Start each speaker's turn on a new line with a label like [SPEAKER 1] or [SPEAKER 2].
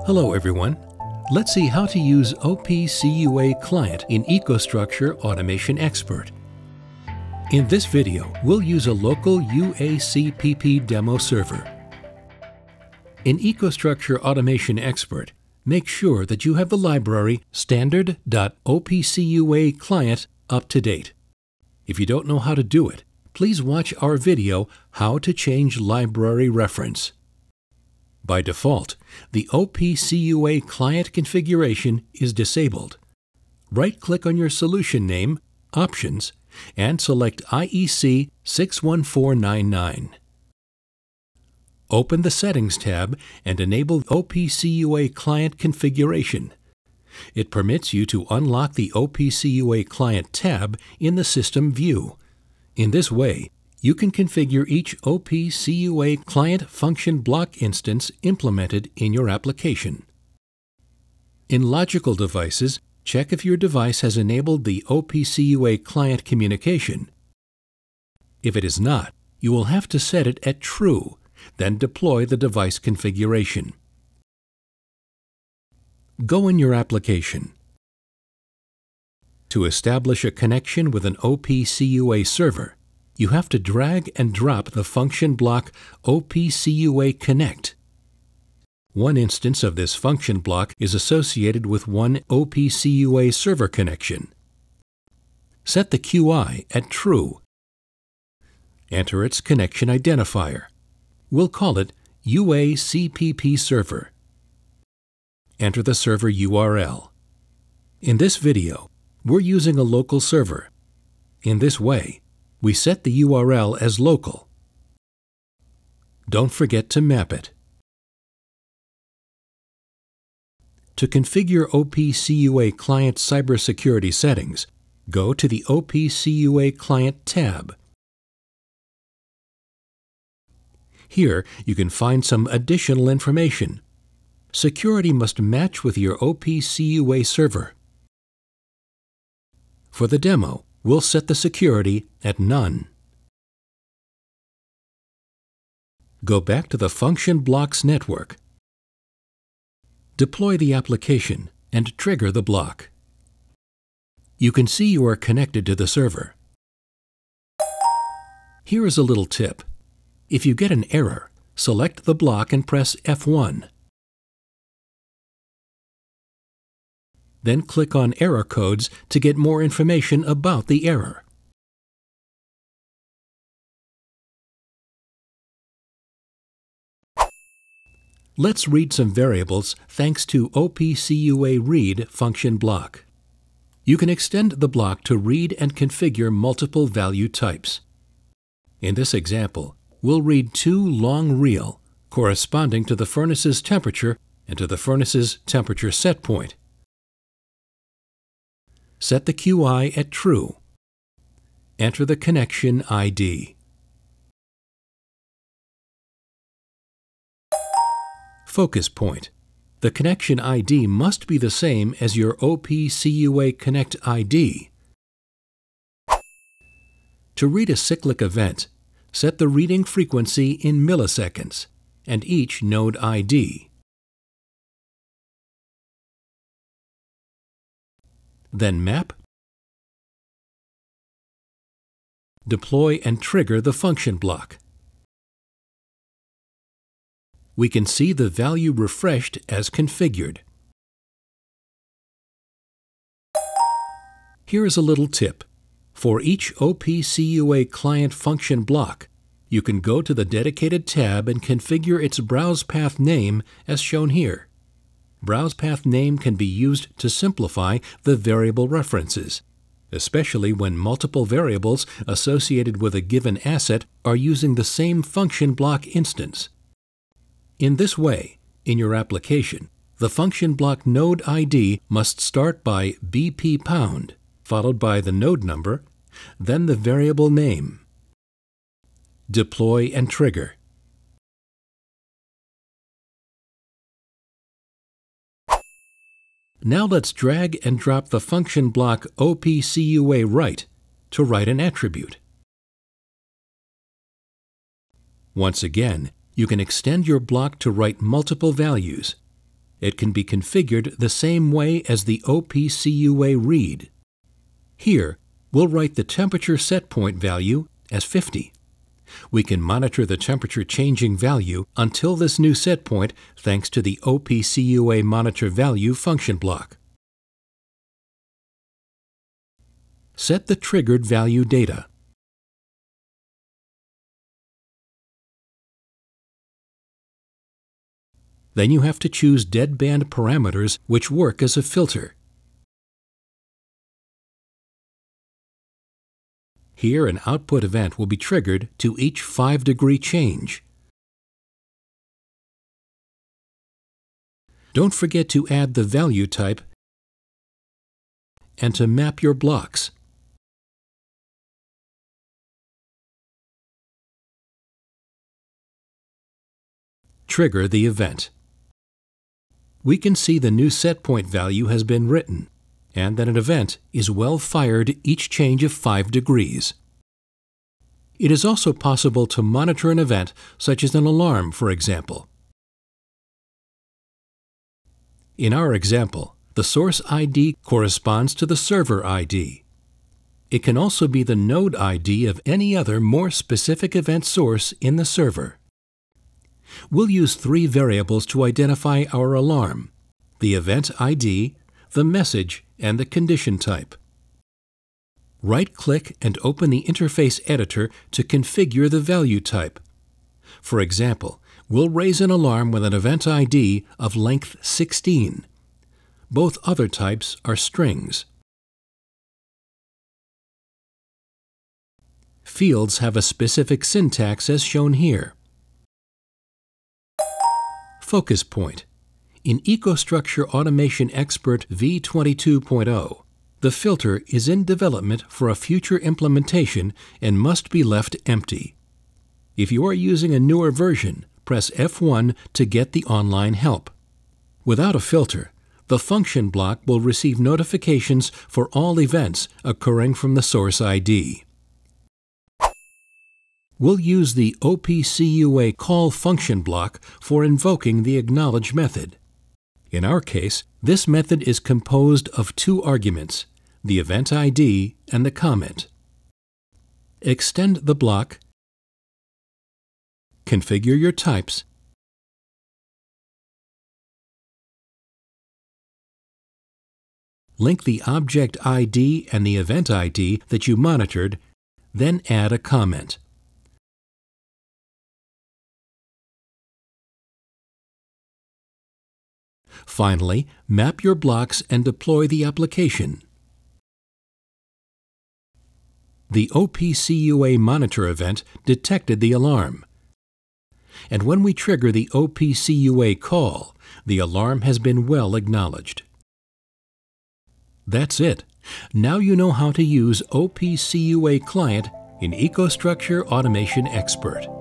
[SPEAKER 1] Hello everyone. Let's see how to use OPCUA Client in EcoStruxure Automation Expert. In this video, we'll use a local UACPP demo server. In EcoStruxure Automation Expert, make sure that you have the library standard.opcua client up to date. If you don't know how to do it, please watch our video, How to Change Library Reference. By default, the OPCUA client configuration is disabled. Right-click on your solution name, Options, and select IEC 61499. Open the Settings tab and enable OPCUA client configuration. It permits you to unlock the OPCUA client tab in the System view. In this way, you can configure each OPCUA client function block instance implemented in your application. In logical devices, check if your device has enabled the OPCUA client communication. If it is not, you will have to set it at True, then deploy the device configuration. Go in your application. To establish a connection with an OPCUA server, you have to drag and drop the function block OPCUA Connect. One instance of this function block is associated with one OPCUA server connection. Set the QI at True. Enter its connection identifier. We'll call it UACPP Server. Enter the server URL. In this video, we're using a local server. In this way, we set the URL as local. Don't forget to map it. To configure OPCUA Client cybersecurity settings, go to the OPCUA Client tab. Here, you can find some additional information. Security must match with your OPCUA server. For the demo, we'll set the security at None. Go back to the function blocks network. Deploy the application and trigger the block. You can see you are connected to the server. Here is a little tip. If you get an error, select the block and press F1. Then click on Error Codes to get more information about the error. Let's read some variables thanks to OPCUA Read function block. You can extend the block to read and configure multiple value types. In this example, we'll read two long real corresponding to the furnace's temperature and to the furnace's temperature set point. Set the QI at True. Enter the connection ID. Focus point. The connection ID must be the same as your OPCUA Connect ID. To read a cyclic event, set the reading frequency in milliseconds and each node ID. Then map, deploy and trigger the function block. We can see the value refreshed as configured. Here is a little tip. For each OPCUA client function block, you can go to the dedicated tab and configure its browse path name as shown here. Browse path name can be used to simplify the variable references, especially when multiple variables associated with a given asset are using the same function block instance. In this way, in your application, the function block node ID must start by BP#, followed by the node number, then the variable name. Deploy and trigger. Now let's drag and drop the function block OPCUA Write to write an attribute. Once again, you can extend your block to write multiple values. It can be configured the same way as the OPCUA read. Here, we'll write the temperature set point value as 50. We can monitor the temperature changing value until this new set point thanks to the OPCUA Monitor Value function block. Set the triggered value data. Then you have to choose deadband parameters which work as a filter. Here, an output event will be triggered to each 5-degree change. Don't forget to add the value type and to map your blocks. Trigger the event. We can see the new set point value has been written, and that an event is well fired each change of 5 degrees. It is also possible to monitor an event, such as an alarm, for example. In our example, the source ID corresponds to the server ID. It can also be the node ID of any other more specific event source in the server. We'll use 3 variables to identify our alarm: the event ID, the message, and the condition type. Right-click and open the interface editor to configure the value type. For example, we'll raise an alarm with an event ID of length 16. Both other types are strings. Fields have a specific syntax as shown here. Focus point. In EcoStruxure Automation Expert v22.0, the filter is in development for a future implementation and must be left empty. If you are using a newer version, press F1 to get the online help. Without a filter, the function block will receive notifications for all events occurring from the source ID. We'll use the OPCUA call function block for invoking the acknowledge method. In our case, this method is composed of 2 arguments, the event ID and the comment. Extend the block, configure your types, link the object ID and the event ID that you monitored, then add a comment. Finally, map your blocks and deploy the application. The OPCUA monitor event detected the alarm. And when we trigger the OPCUA call, the alarm has been well acknowledged. That's it. Now you know how to use OPCUA Client in EcoStruxure Automation Expert.